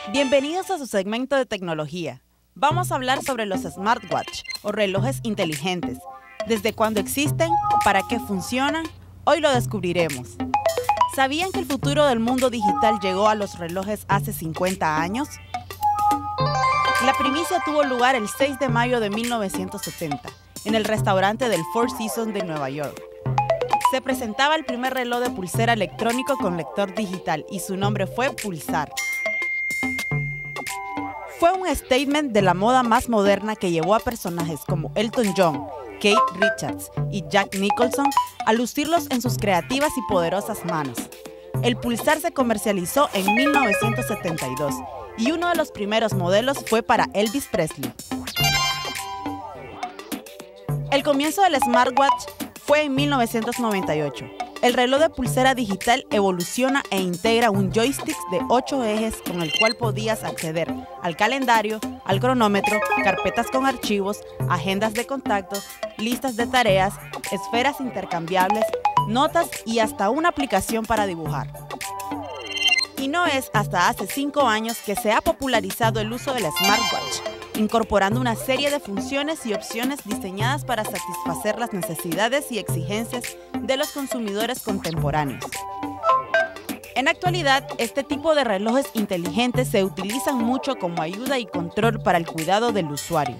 Bienvenidos a su segmento de tecnología. Vamos a hablar sobre los smartwatch o relojes inteligentes. ¿Desde cuándo existen? ¿Para qué funcionan? Hoy lo descubriremos. ¿Sabían que el futuro del mundo digital llegó a los relojes hace 50 años? La primicia tuvo lugar el 6 de mayo de 1970, en el restaurante del Four Seasons de Nueva York. Se presentaba el primer reloj de pulsera electrónico con lector digital y su nombre fue Pulsar. Fue un statement de la moda más moderna que llevó a personajes como Elton John, Keith Richards y Jack Nicholson a lucirlos en sus creativas y poderosas manos. El Pulsar se comercializó en 1972 y uno de los primeros modelos fue para Elvis Presley. El comienzo del smartwatch fue en 1998. El reloj de pulsera digital evoluciona e integra un joystick de 8 ejes con el cual podías acceder al calendario, al cronómetro, carpetas con archivos, agendas de contactos, listas de tareas, esferas intercambiables, notas y hasta una aplicación para dibujar. Y no es hasta hace 5 años que se ha popularizado el uso del smartwatch, incorporando una serie de funciones y opciones diseñadas para satisfacer las necesidades y exigencias de los consumidores contemporáneos. En la actualidad, este tipo de relojes inteligentes se utilizan mucho como ayuda y control para el cuidado del usuario.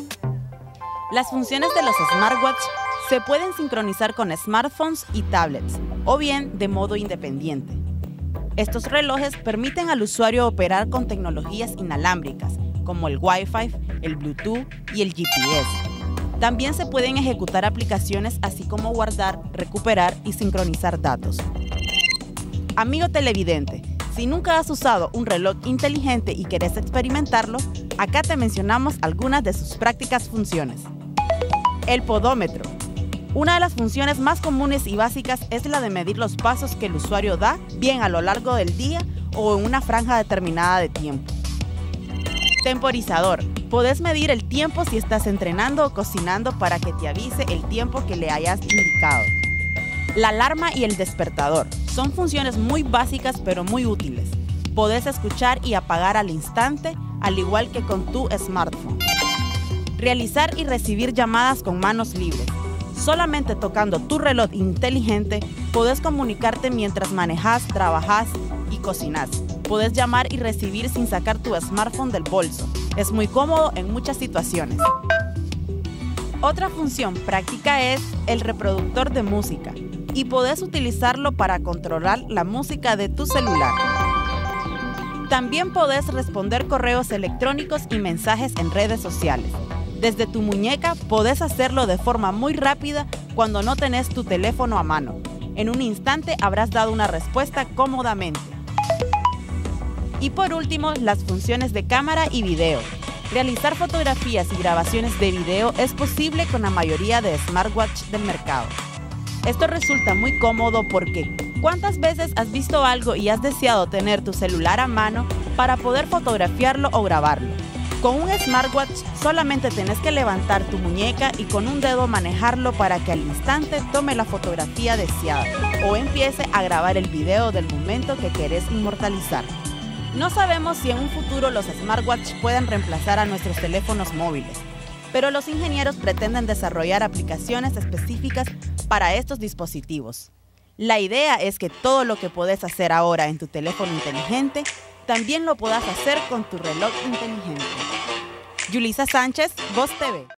Las funciones de los smartwatch se pueden sincronizar con smartphones y tablets, o bien de modo independiente. Estos relojes permiten al usuario operar con tecnologías inalámbricas, como el Wi-Fi, el Bluetooth y el GPS. También se pueden ejecutar aplicaciones así como guardar, recuperar y sincronizar datos. Amigo televidente, si nunca has usado un reloj inteligente y querés experimentarlo, acá te mencionamos algunas de sus prácticas funciones. El podómetro. Una de las funciones más comunes y básicas es la de medir los pasos que el usuario da, bien a lo largo del día o en una franja determinada de tiempo. Temporizador. Podés medir el tiempo si estás entrenando o cocinando para que te avise el tiempo que le hayas indicado. La alarma y el despertador. Son funciones muy básicas pero muy útiles. Podés escuchar y apagar al instante, al igual que con tu smartphone. Realizar y recibir llamadas con manos libres. Solamente tocando tu reloj inteligente, podés comunicarte mientras manejas, trabajas y cocinas. Podés llamar y recibir sin sacar tu smartphone del bolso. Es muy cómodo en muchas situaciones. Otra función práctica es el reproductor de música y podés utilizarlo para controlar la música de tu celular. También podés responder correos electrónicos y mensajes en redes sociales. Desde tu muñeca podés hacerlo de forma muy rápida cuando no tenés tu teléfono a mano. En un instante habrás dado una respuesta cómodamente. Y por último, las funciones de cámara y video. Realizar fotografías y grabaciones de video es posible con la mayoría de smartwatch del mercado. Esto resulta muy cómodo porque ¿cuántas veces has visto algo y has deseado tener tu celular a mano para poder fotografiarlo o grabarlo? Con un smartwatch solamente tenés que levantar tu muñeca y con un dedo manejarlo para que al instante tome la fotografía deseada o empiece a grabar el video del momento que querés inmortalizar. No sabemos si en un futuro los smartwatch puedan reemplazar a nuestros teléfonos móviles, pero los ingenieros pretenden desarrollar aplicaciones específicas para estos dispositivos. La idea es que todo lo que podés hacer ahora en tu teléfono inteligente, también lo puedas hacer con tu reloj inteligente. Yulisa Sánchez, Voz TV.